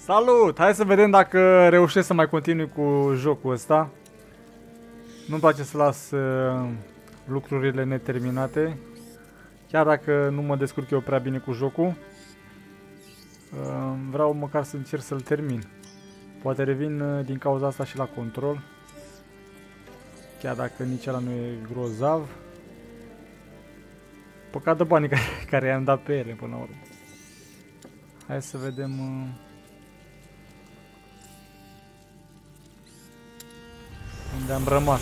Salut! Hai să vedem dacă reușesc să mai continui cu jocul ăsta. Nu-mi place să las lucrurile neterminate. Chiar dacă nu mă descurc eu prea bine cu jocul. Vreau măcar să încerc să-l termin. Poate revin din cauza asta și la control. Chiar dacă nici ăla nu e grozav. Păcat de banii care i-am dat pe ele până la urmă. Hai să vedem... unde am rămas.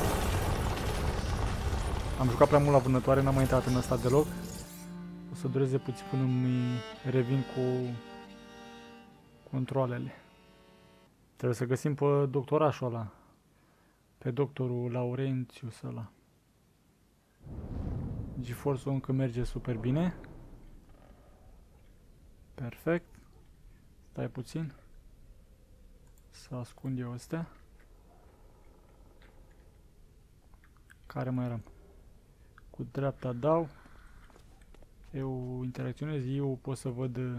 Am jucat prea mult la vânătoare, n-am mai intrat în ăsta deloc. O să dureze puțin până îmi revin cu controlele. Trebuie să găsim pe doctorașul ăla. Pe doctorul Laurentius ăla. GeForce-ul încă merge super bine. Perfect. Stai puțin. Să ascund eu astea. Care mai eram? Cu dreapta dau. Eu interacționez, eu pot să văd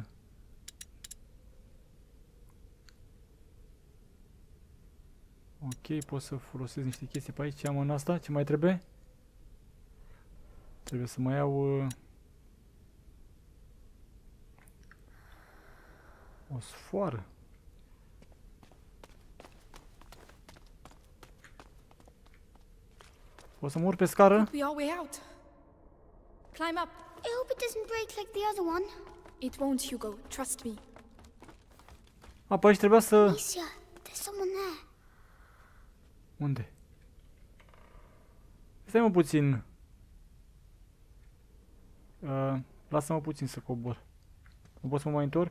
ok, pot să folosesc niște chestii pe aici. Ce am în asta? Ce mai trebuie? Trebuie să mai iau o sfoară. O să mă urc pe scară? We are way out. Climb up. I hope it doesn't break like the other one. It won't, Hugo. Trust me. A, pe aici trebuia să... Alicia, there's someone there. Unde? Stai mă puțin. Lasă-mă puțin să cobor. Nu pot să mă mai întorc?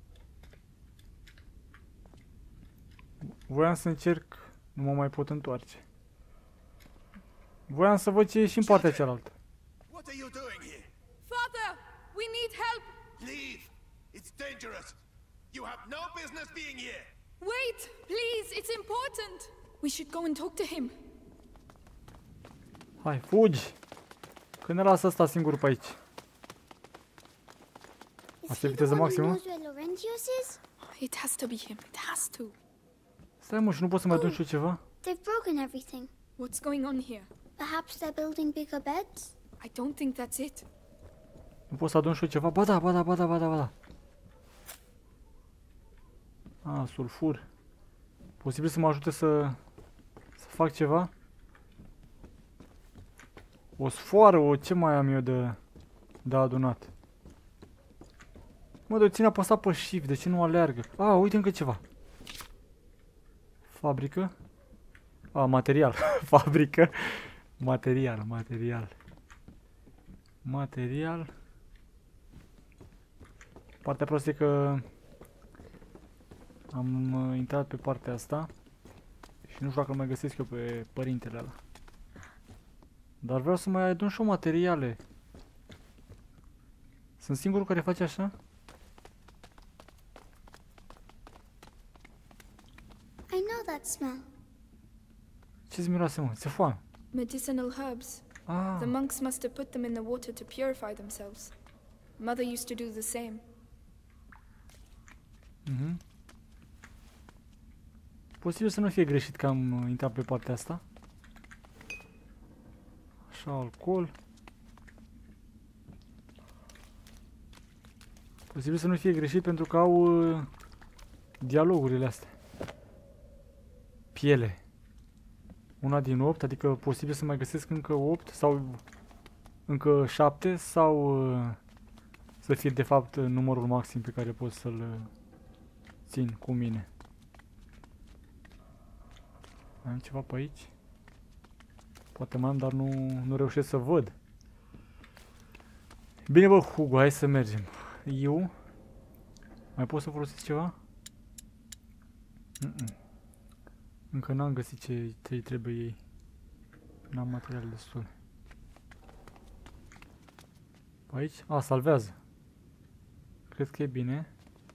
Voiam să încerc, nu mă mai pot întoarce. Voiam să văd ce e și în partea cealaltă. What are you doing here? Father, we need help. Leave! It's dangerous! You have no business being here! Wait, please. It's important. We should go and talk to him. Hai, fugi! Când ne lasă ăsta singur pe aici? Asta e viteză maximă? Knows where Laurentius is? It has to be him. It has to. Stai mă, și nu pot să mai adun și eu ceva? They've broken everything. What's going on here? Perhaps they're building bigger beds? I don't think that's it. Nu pot să adun și eu ceva? Ba da, ba da, ba da, ba da, ba da. A, sulfur. Posibil să mă ajute să fac ceva? O sfoară, ce mai am eu de adunat? Mă, de țin apăsat pe shift, de ce nu aleargă? A, uite încă ceva. Fabrică. A, material. Fabrică. Material, material. Material. Partea prostă e că am intrat pe partea asta și nu știu dacă mai găsesc eu pe părintele ăla. Dar vreau să mai adun și eu materiale. Sunt singurul care face așa? I know that smell. Ce-ți miroase, mă? Ți-e foame? Medicinal herbs. Ah, The monks must have put them in the water to purify themselves. Mother used to do the same. posibil să nu fie greșit că am intrat pe partea asta. Așa, alcool. Posibil să nu fie greșit pentru că au dialogurile astea. Piele. Una din 8, adică posibil să mai găsesc încă 8 sau încă 7 sau să fie de fapt numărul maxim pe care pot să-l țin cu mine. Mai am ceva pe aici? Poate mai am, dar nu reușesc să văd. Bine bă, Hugo, hai să mergem. Eu? Mai pot să folosesc ceva? Încă n-am găsit ce trebuie ei. N-am materiale destule. Aici? A, salvează. Cred că e bine.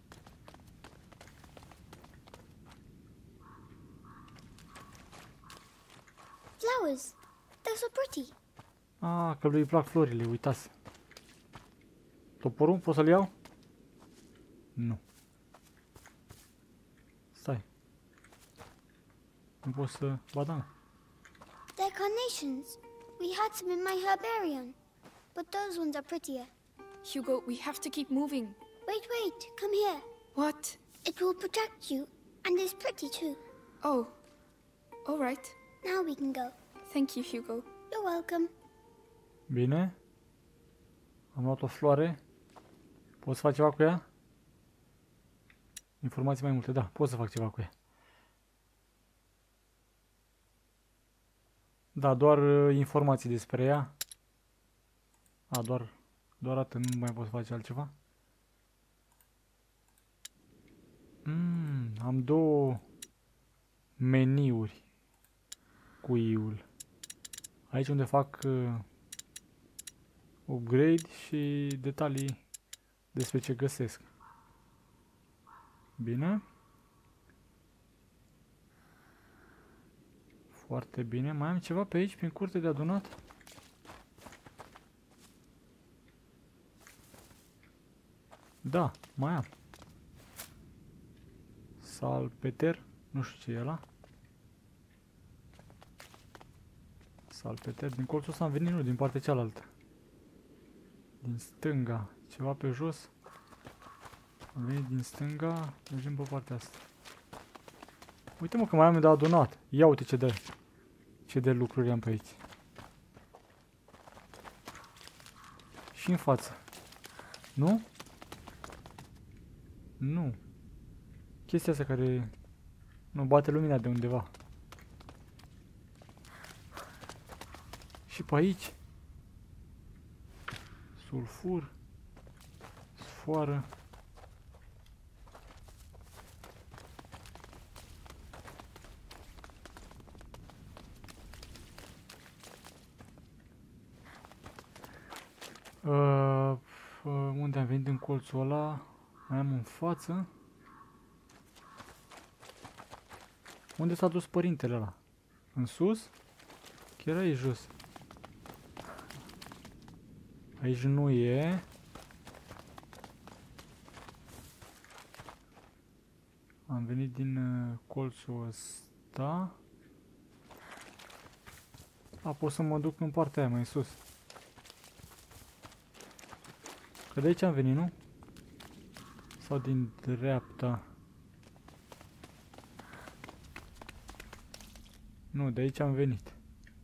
Flowers. They're so pretty. A, că lui îi plac florile, uitați. Toporul? Pot să-l iau? Nu. Nu pot să... Ba da. They're carnations. We had some in my herbarium. But those ones are prettier. Hugo, we have to keep moving. Wait, come here. What? It will protect you, and is pretty too. Oh. All right. Now we can go. Thank you, Hugo. You're welcome. Bine. Am luat o floare. Pot să fac ceva cu ea? Informații mai multe, da, pot să fac ceva cu ea. Da, doar informații despre ea. A, doar atât, nu mai pot să face altceva. Am două meniuri cu I-ul. Aici unde fac upgrade și detalii despre ce găsesc. Bine. Foarte bine. Mai am ceva pe aici, prin curte de adunat? Da, mai am. Salpeter. Nu știu ce e ăla. Salpeter. Din colțul ăsta am venit, nu, din partea cealaltă. Din stânga. Ceva pe jos. Am venit din stânga. Mergem pe partea asta. Uite mă că mai am de adunat. Ia uite ce de lucruri am pe aici. Și în față. Nu? Nu. Chestia asta care... Nu, bate lumina de undeva. Și pe aici. Sulfur. Sfoară. Unde am venit în colțul ăla? Mai am în față. Unde s-a dus părintele ăla? În sus? Chiar aici jos. Aici nu e. Am venit din colțul ăsta. A, pot să mă duc în partea aia mai sus. Că de aici am venit, nu? Sau din dreapta? Nu, de aici am venit.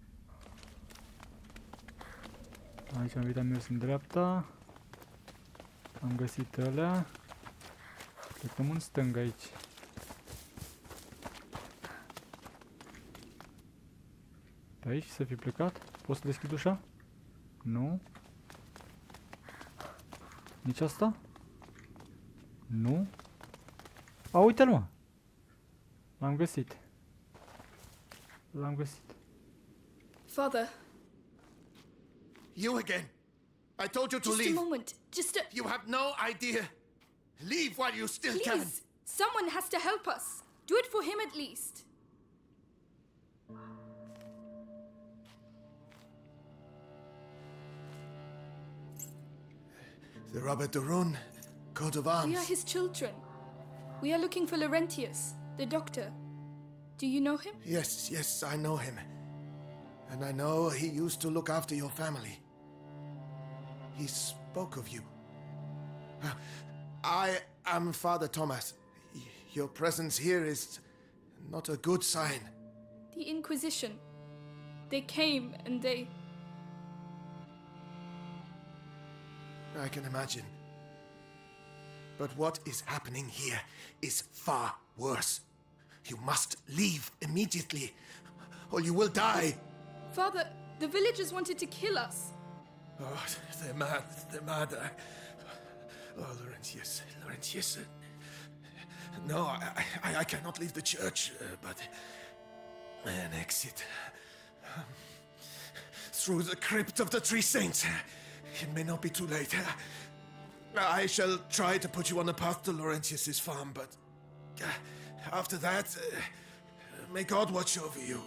Aici am venit, am mers în dreapta. Am găsit alea. Plecăm în stânga aici. Pe aici să fi plecat? Poți să deschid ușa? Nu. Nici asta? Nu. A, uite-l mă! L-am găsit. L-am găsit. Father. You again. I told you to Just leave. a moment. Just a... You have no idea. Leave while you still can. Please. Someone has to help us. Do it for him at least. The Robert de Rune, coat of arms. We are his children. We are looking for Laurentius, the doctor. Do you know him? Yes, I know him. And I know he used to look after your family. He spoke of you. I am Father Thomas. Your presence here is not a good sign. The Inquisition. They came and they... I can imagine. But what is happening here is far worse. You must leave immediately, or you will die. Father, the villagers wanted to kill us. Oh, they're mad. Oh, Laurentius. No, I cannot leave the church, but an exit through the crypt of the Three Saints. It may not be too late. I shall try to put you on the path to Laurentius's farm, but after that, may God watch over you.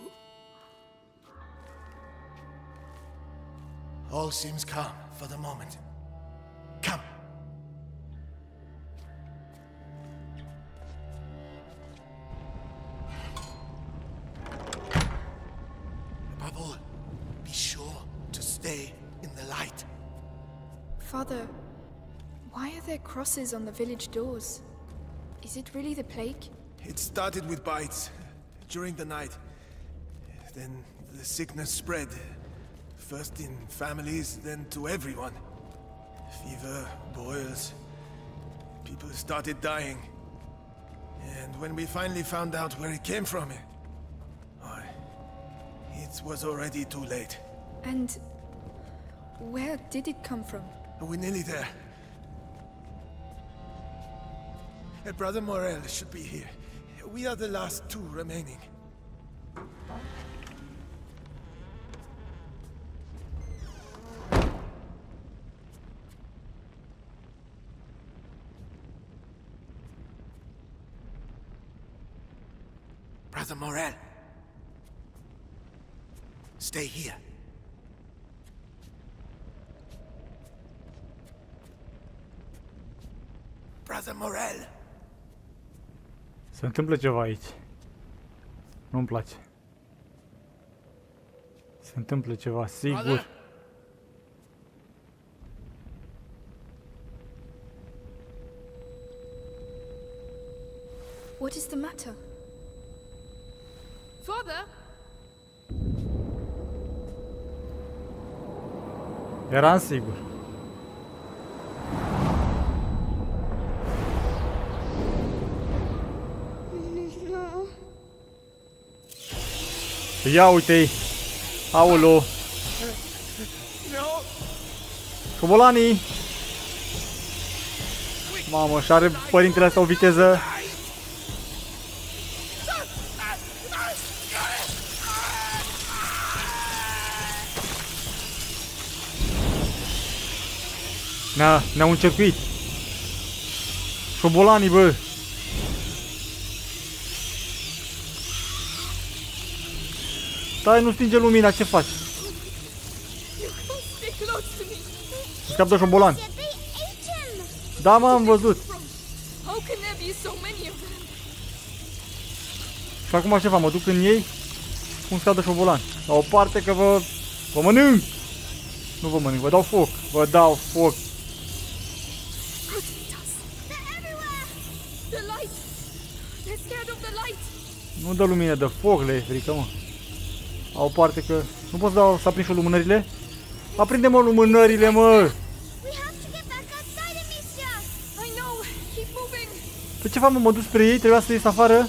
All seems calm for the moment. Come. stay in the light. Father, why are there crosses on the village doors? Is it really the plague? It started with bites during the night. Then the sickness spread. First in families, then to everyone. Fever, boils. People started dying. And when we finally found out where it came from, it was already too late. And where did it come from? We're nearly there. Brother Morel should be here. We are the last two remaining. Brother Morel. Stay here. Brother Morel. Se întâmplă ceva aici. Nu-mi place. Se întâmplă ceva, sigur. What is the matter? Father? Eram sigur. No. Ia uite-i! Aolo! Șobolanii! Mamă, și are părintele ăsta o viteză. Ne-au încercuit. Șobolanii, bă! Stai, nu stinge lumina, ce faci? Scap de șobolan. Da, m-am văzut. Și acum ce fac? Mă duc în ei? Un scap de șobolan. La o parte că vă mănânc. Nu vă mănânc, vă dau foc. Vă dau foc. Nu dă lumină de foc, le e frică, mă. La o parte că... Nu pot să aprind și lumânările? Aprinde-mă lumânările, mă! Păi ce fac, mă? Mă duc spre ei? Trebuia să ies afară?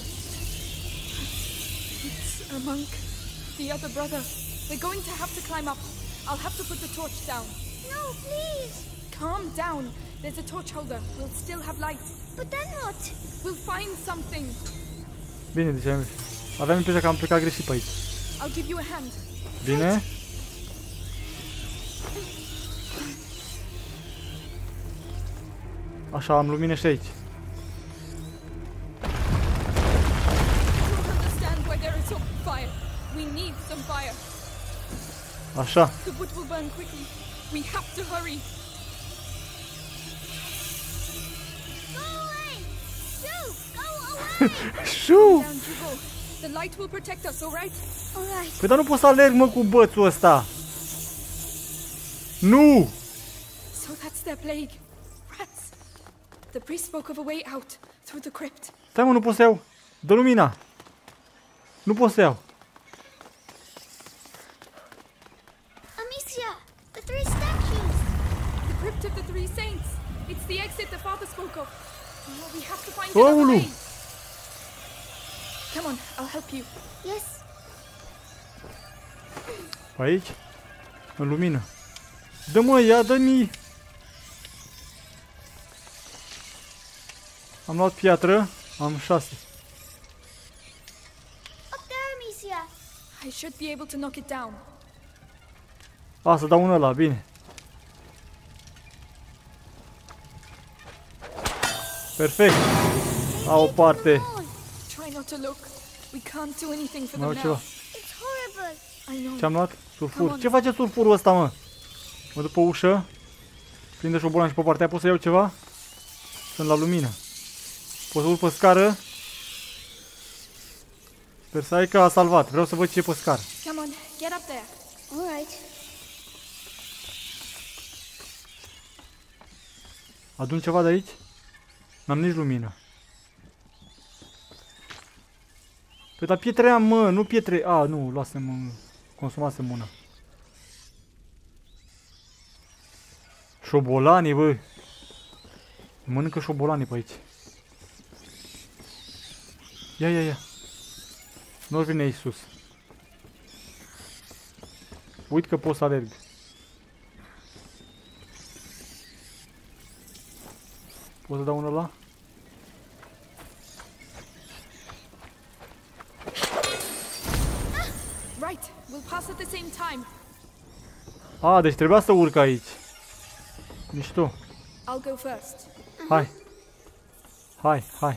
It's a monk. The other brother. We're going to have to climb up. I'll have to put the torch down. No, please. Calm down. There's a torch holder. We'll still have light. But then what? We'll find something. Bine, deci aveam impresia că am plecat greșit pe aici. I'll give you a hand. Bine? Așa, am lumină și aici. Așa. The wood will burn quickly. We have to hurry. Go away! Shoo! Go away! Shoo! Down you go. The light will protect us, all right? All right. Păi dar nu pot să alerg, mă, cu bățul ăsta. Nu! So that's their plague. Rats. The priest spoke of a way out through the crypt. Stai, mă, nu pot să iau. Dă lumina. Nu pot să iau. Amicia, the three statues. The crypt of the three saints. It's the exit the father spoke of. Oh, we have to find another way. Come on, I'll help you. Yes. Aici? În lumină. Dă-mă, ia, dă-mi. Am luat piatră. Am 6. Up there, Amicia. I should be able to knock it down. A, să dau un ăla, bine. Perfect. La o parte. Try not to look. We can't do anything for Mai them au now. ceva. It's horrible. I know. Ce-am luat? Sulfur. Ce face sulfurul ăsta, mă? Mă duc pe ușă. Prinde șobolan și pe partea aia. Pot să iau ceva? Sunt la lumină. Pot să urc pe scară. Sper să ai că a salvat. Vreau să văd ce e pe scară. Come on, get up there. All right. Adun ceva de aici? N-am nici lumină. Păi dar pietre am, mă, nu pietre... A, nu, luasem, consumasem una. Șobolanii, bă. Mănâncă șobolanii pe aici. Ia, ia, ia. Nu vine aici sus. Uit că pot să alerg. Pot să dau unul ăla? Right, we'll pass at the same time. A, deci trebuia să urc aici. Mișto. I'll go first. Hai. Hai, hai.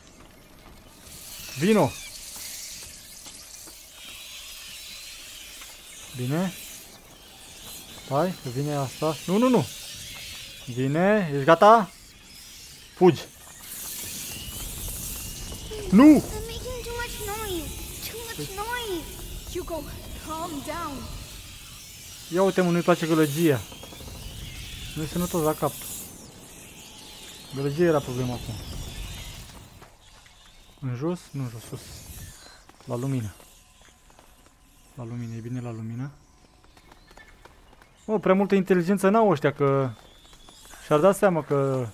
Vino. Bine. Hai, că vine asta. Nu, nu, nu. Vine, ești gata? Fugi. Nu! They're making too much noise. Too much noise. Hugo, calm down. Ia uite-mă, nu-i place gălăgia. Nu-i sănătos la cap. Gălăgia era problema acum. În jos? Nu în jos, sus. La lumină. La lumină, e bine la lumină. O, prea multă inteligență n-au ăștia, că și-ar da seama că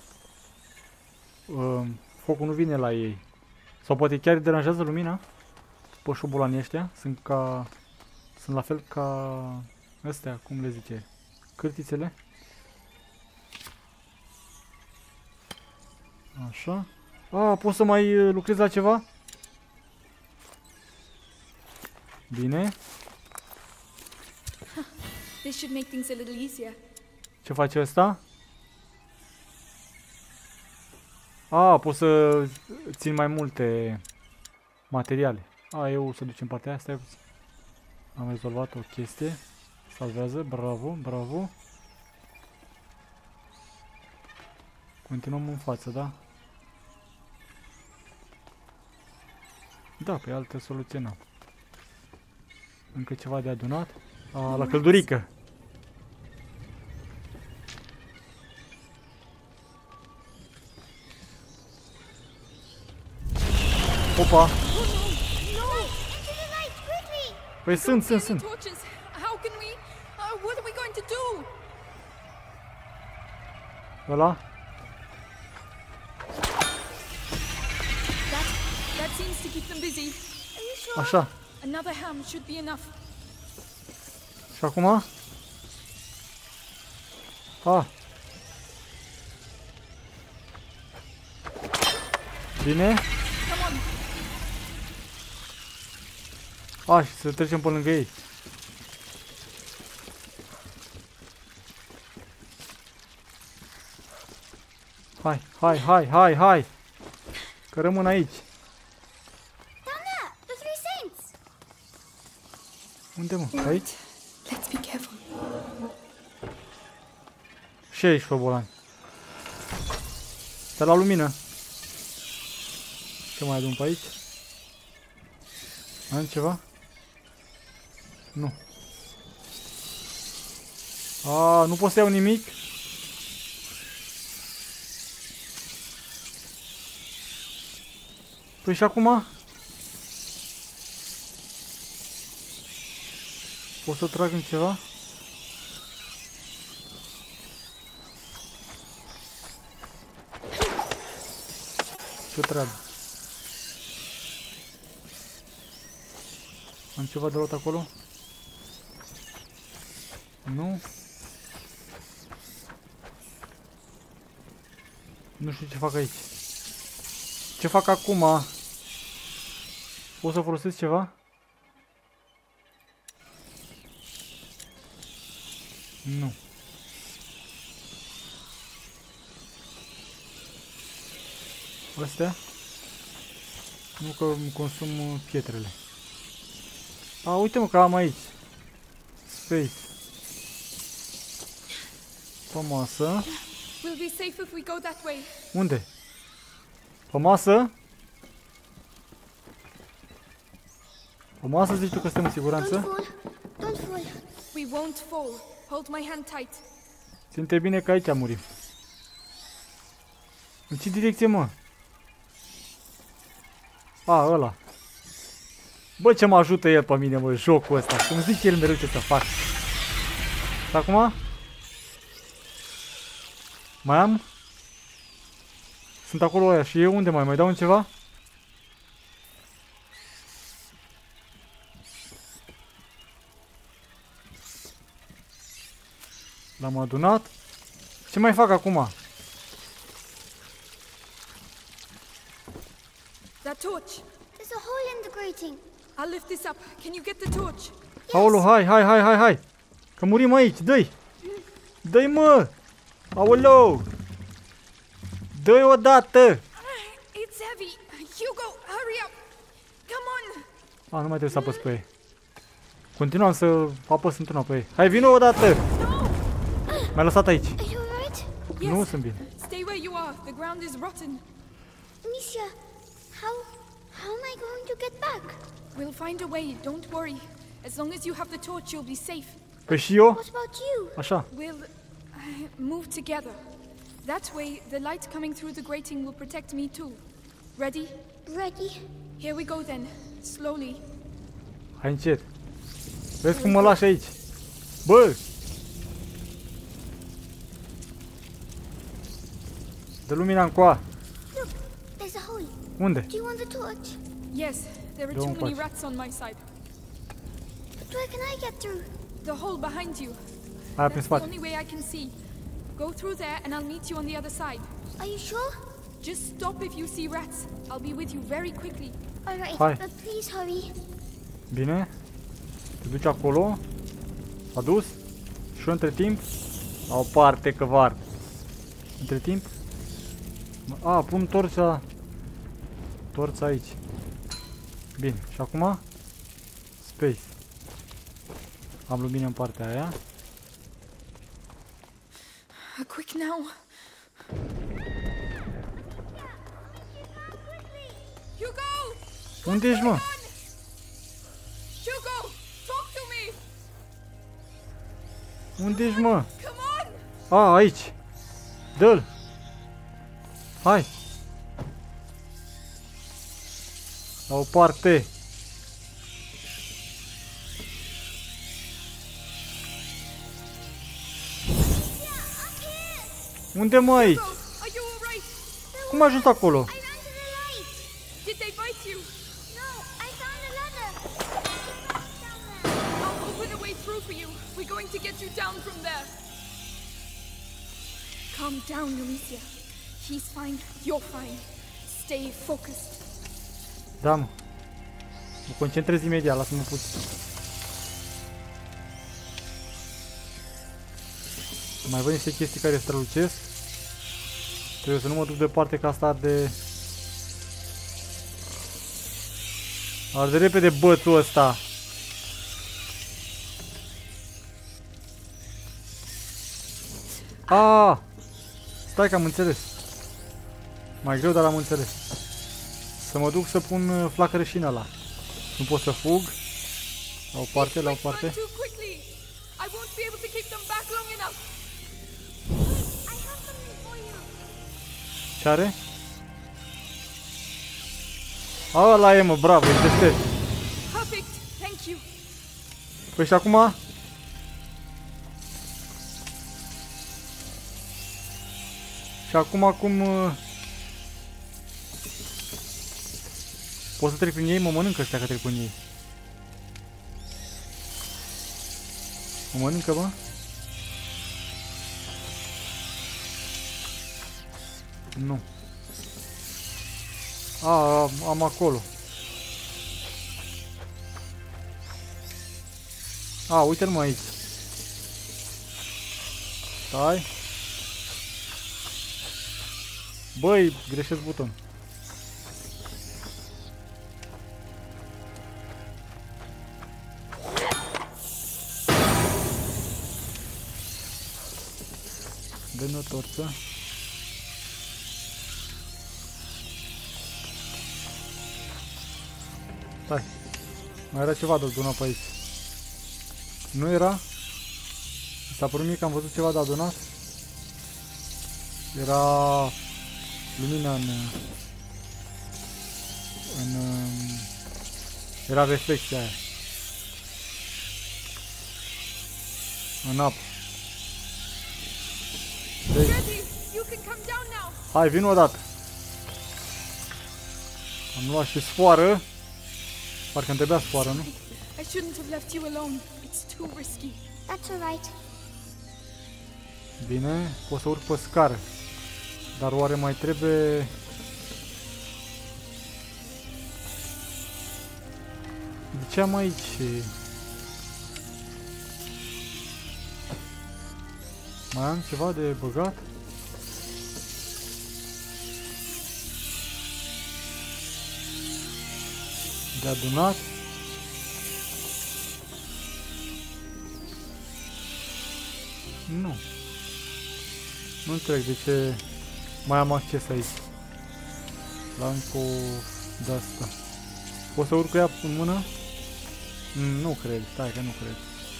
focul nu vine la ei. Sau poate chiar îi deranjează lumina. Pe șobolanii ăștia sunt la fel ca astea, cum le zice, cârtițele. Așa. A, pot să mai lucrez la ceva? Bine. This should make things a little easier. Ce face ăsta? A, pot să țin mai multe materiale. A, eu să ducem partea asta. Am rezolvat o chestie. Salvează, bravo, bravo. Continuăm în față, da? Da, pe altă soluție n-am. Încă ceva de adunat. A, la căldurică. Opa! Păi sunt. Torches. How can we? What are we going to do? Ăla? That seems to keep them busy. Așa. Another ham should be enough. Și acum? A. Bine. Come on. A, și să trecem pe lângă ei. Hai. Că rămân aici. Down there, the Three Saints. Unde, mă? Aici? Let's be careful. Și aici, șobolani. Stai la lumină. Ce mai adun pe aici? Am ceva? Nu. A, nu pot să iau nimic? Păi și acum? Pot să trag în ceva? Ce trag? Am ceva de luat acolo? Nu? Nu știu ce fac aici. Ce fac acum? Pot să folosesc ceva? Nu. Astea? Nu, că îmi consum pietrele. A, uite-mă că am aici. Space. Pe masă. We'll be safe if we go that way. Unde? Pe masă? Pe masă zici tu că suntem în Don't siguranță? fall. Don't fall. We won't fall. Hold my hand tight. Ținte bine că aici murim. În ce direcție, mă? A, ăla. Bă, ce mă ajută el pe mine, mă, jocul ăsta. Cum zice el mereu ce să fac. Și acum? Mai am? Sunt acolo aia și eu unde mai dau în ceva? L-am adunat. Ce mai fac acum? That torch. There's a hole in the grating. I'll lift this up. Can you get the torch? Aolo, hai. Că murim aici, dă-i. Dă-i, mă. Aolo. Dă-i odată. It's heavy. Hugo, hurry up. Come on. A, nu mai trebuie să apăs pe ei. Continuam să apăs într-una pe ei. Hai, vină odată. M-ai lăsat aici. Are you alright? Nu sunt bine. Stay where you are. The ground is rotten. Amicia, how am I going to get back? We'll find a way. Don't worry. As long as you have the torch, you'll be safe. Păi și eu? What about you? Așa. We'll move together. That way, the light coming through the grating will protect me too. Ready? Ready? Here we go then. Slowly. Hai încet. Vezi cum mă lași aici. Bă! Dă lumina încoa. Look, there's a hole. Unde? Do you want the torch? Yes, there are Don't too many touch. rats on my side. But where can I get through? The hole behind you. Aia prin That's the spate. only way I can see. Go through there and I'll meet you on the other side. Are you sure? Just stop if you see rats. I'll be with you very quickly. Alright, Hi. but please hurry. Bine. Te duci acolo. S-a dus. Și eu între timp. La o parte că var. Între timp. A, pun torța. Torța aici. Bine. Și acum? Space. Am lumină în partea aia. Quick now. Hugo! Unde ești, mă? Hugo! Talk to me! Unde ești, mă? Come on! A, aici. Dă-l. Hai. La o parte. Unde, mă, aici? Hugo, are you alright? Cum ai ajuns acolo? I ran to the light. Did they bite you? No, I found a ladder. Down there. I'll open a way through for you. We're going to get you down from there. Calm down, Amicia. He's fine. You're fine. Stay focused. Da, mă. Mă concentrez imediat, lasă-mă puțin. Mai văd niște chestii care strălucesc. Trebuie să nu mă duc departe, că asta arde... Arde repede bățul ăsta. Ah! Stai că am înțeles. Mai greu, dar am înțeles. Să mă duc să pun flacără și în ăla. Nu pot să fug. La o parte, la o Let's run parte. too quickly. I won't be able to keep them back long enough. I have something for you. Ce are? Ăla e, mă, bravo, e deștept. Perfect. Thank you. Păi și acum? Și acum cum... Pot să trec prin ei? Mă mănâncă ăștia că trec prin ei. Mă mănâncă, bă? Nu. A, am acolo. A, uite-l, mă, aici. Stai. Băi, greșesc buton. Dă-mi o torță. Stai. Mai era ceva de adunat pe aici. Nu era? Mi s-a părut mie că am văzut ceva de adunat. Era lumina era reflexia aia. În apă. Deci, Ready! You can come down now! hai, vin odată. Am luat și sfoară. Parcă îmi trebuia sfoară, nu? I shouldn't have left you alone. It's too risky. That's all right. Bine, pot să urc pe scară. Dar oare mai trebuie... De ce am aici? Mai am ceva de băgat? De adunat? Nu. Nu înțeleg de ce mai am acces aici. La încă o de asta. Pot să urc cu ea în mână? Nu cred, stai că nu cred.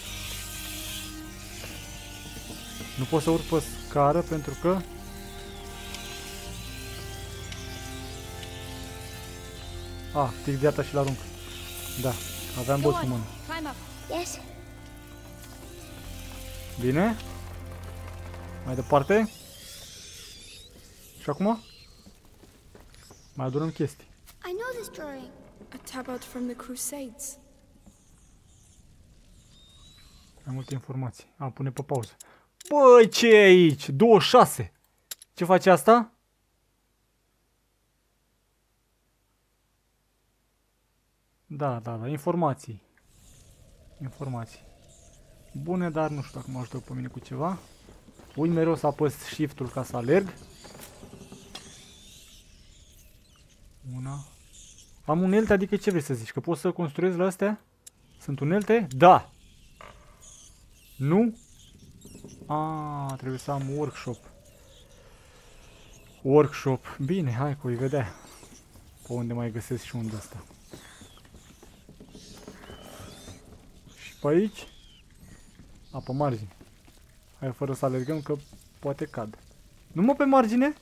Nu pot să urc pe scară pentru că... Tic de asta și l-arunc. Da, aveam Go boțul în on, mână. climb up. Yes. Bine. Mai departe. Și acum? Mai adunăm chestii. I know this drawing. A tabard from the Crusades. Mai multe informații. Pune pe pauză. Băi, ce e aici? 26. Ce face asta? Da, informații. Informații. Bune, dar nu știu dacă mă ajută pe mine cu ceva. Uit mereu să apăs shift-ul ca să alerg. Una. Am unelte, adică ce vrei să zici? Că pot să construiesc la astea? Sunt unelte? Da! Nu? Trebuie să am workshop. Workshop. Bine, hai că o vedea. Pe unde mai găsesc și unde asta. Și pe aici? Pe margine. Hai fără să alergăm că poate cad. Numai pe margine?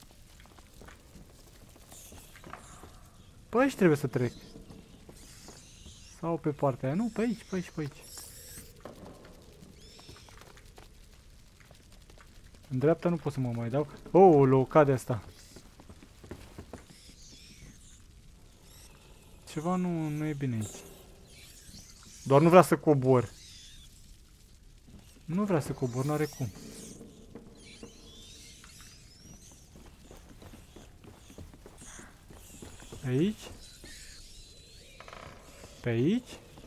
Pe aici trebuie să trec. Sau pe partea aia? Nu, pe aici, pe aici, pe aici. În dreapta nu pot să mă mai dau. Oh, cade asta. Ceva nu e bine aici. Doar nu vrea să cobor. Nu vrea să cobor, n-are cum. Aici. Pe aici.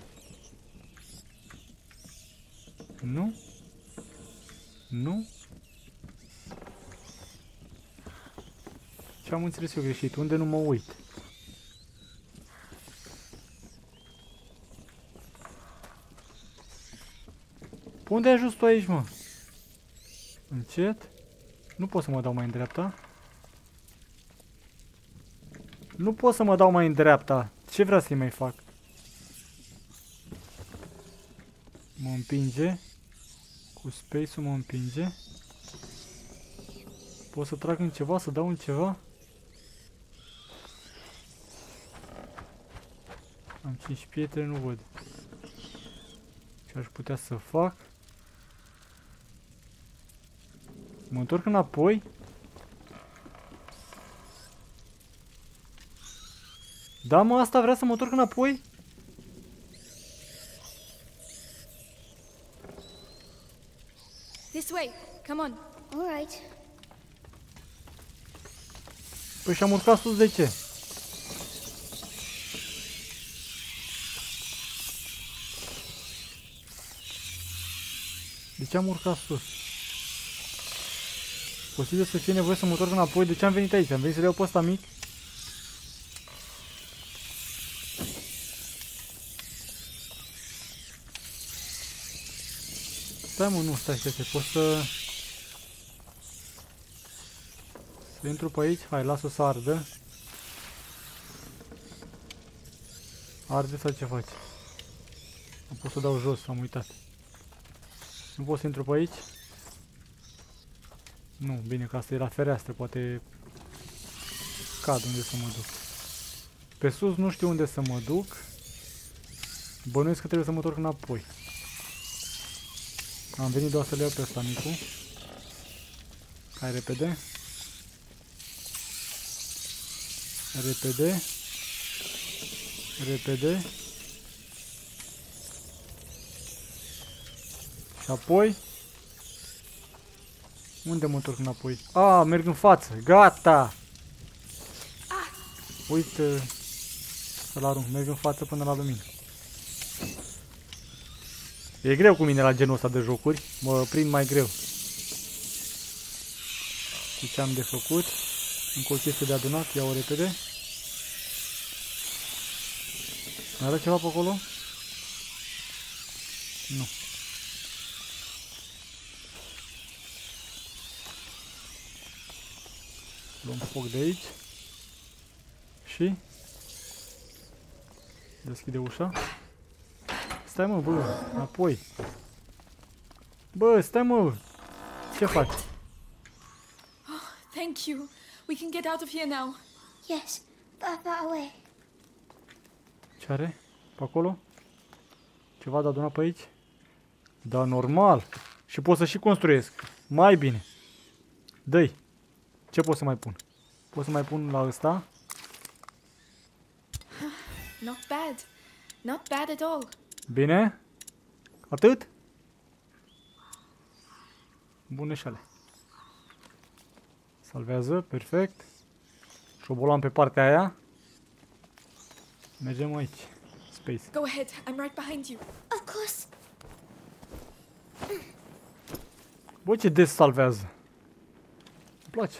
Nu. Nu. Ce am înțeles eu greșit? Unde nu mă uit? Pe unde ai ajuns tu aici, mă? Încet. Nu pot să mă dau mai în dreapta. Nu pot să mă dau mai în dreapta. Ce vrea să-i mai fac? Mă împinge. Cu space-ul mă împinge. Pot să trag în ceva, să dau în ceva? Am 5 pietre, nu văd. Ce aș putea să fac? Mă întorc înapoi? Da, mă, asta vrea să mă întorc înapoi? This way. Come on. All right. Păi și-am urcat sus, de ce? De ce am urcat sus? Posibil să fie nevoie să mă întorc înapoi. De ce am venit aici? Am venit să le iau pe ăsta mic? Stai, mă, nu, stai, pot să intru pe aici? Hai, las-o să ardă. Arde sau ce faci? Nu pot să dau jos, am uitat. Nu pot să intru pe aici? Nu, bine că asta e la fereastră, poate cad unde să mă duc. Pe sus nu știu unde să mă duc. Bănuiesc că trebuie să mă întorc înapoi. Am venit doar să le iau pe ăsta micu. Hai repede. Repede. Repede. Și apoi... Unde mă întorc înapoi? A, merg în față. Gata! Uite să-l arunc. Merg în față până la lumină. E greu cu mine la genul ăsta de jocuri. Mă prind mai greu. Și ce am de făcut? Încă o chestie de adunat. Ia-o repede. Mai are ceva pe acolo? Nu. Luăm foc de aici. Și deschide ușa. Stai mă, bă, înapoi. Bă, stai mă. Ce faci? Thank you. We can get out of here now. Yes, far away. Ce are? Pe acolo? Ceva de adunat pe aici? Da, normal. Și pot să și construiesc. Mai bine. Dă-i. Ce pot să mai pun? Pot să mai pun la ăsta? Not bad. Not bad at all. Bine? Atât? Buneșale. Salvează, perfect. Șobolan pe partea aia. Mergem aici. Space. Go ahead. I'm right behind you. Of course. Bă, ce des salvează. Îmi place.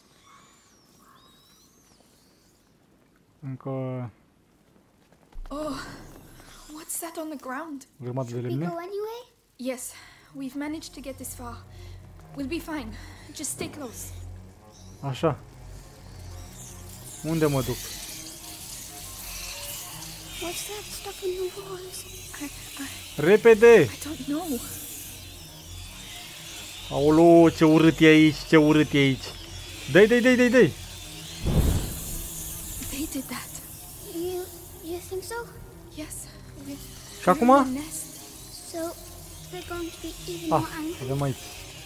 Încă Oh, what's that on the ground? o grămadă de We lemne. go anyway? Yes, we've managed to get this far. We'll be fine. Just stay close. Așa. Unde mă duc? What's that stuff in the walls? Repede! I don't know. Aolo, ce urât e aici, ce urât e aici. Dai, dai, dai, dai, dai. They did that. You think so? Yes. Și acum? we're in the nest. So they're going to be even Ah, more angry. avem aici.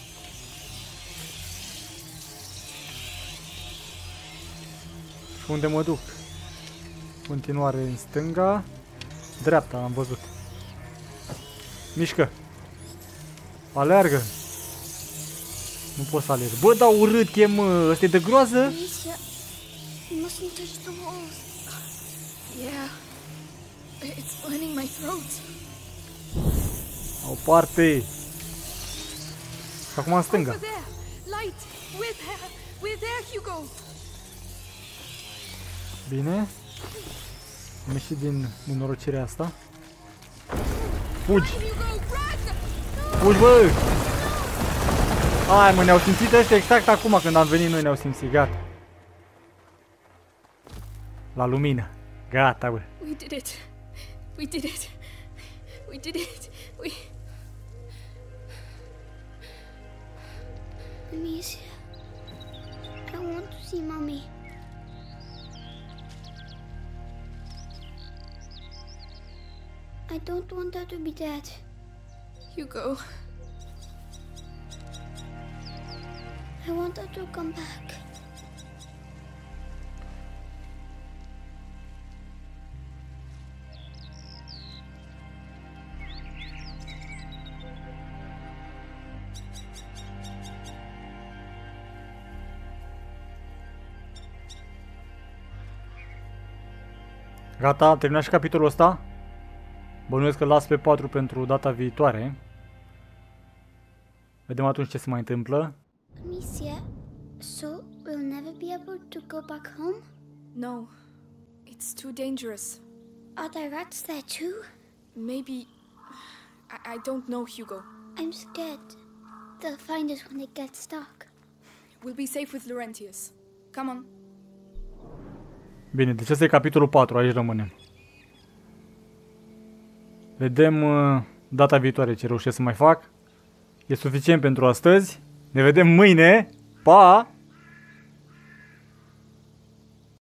Și unde mă duc? Continuare în stânga. Dreapta, am văzut. Mișcă. Aleargă. Nu pot să alerg. Bă, dar urât e, mă. Ăsta e de groază? Alicia, you mustn't touch the walls. Yeah. It's burning my throat. O parte. Și acum în stânga. Over there. Light. We're there. We're there, Hugo. Bine. Am ieșit din nenorocirea asta. Fugi. Hugo, run! Fugi, bă! Hai, mă, ne-au simțit ăștia exact acum când am venit noi, ne-au simțit, gata. La lumină. Gata, bă. We did it. We did it. We did it. We... Amicia, I want to see Mommy. I don't want her to be dead. Hugo. I want her to come back. Gata, am terminat și capitolul ăsta. Bănuiesc că las pe 4 pentru data viitoare. Vedem atunci ce se mai întâmplă. Amicia, so we'll never be able to go back home? No. It's too dangerous. Are there rats there too? Maybe... I don't know, Hugo. I'm scared. They'll find us when they get stuck. We'll be safe with Laurentius. Come on. Bine, deci ăsta e capitolul 4, aici rămânem. Vedem data viitoare ce reușesc să mai fac. E suficient pentru astăzi. Ne vedem mâine. Pa!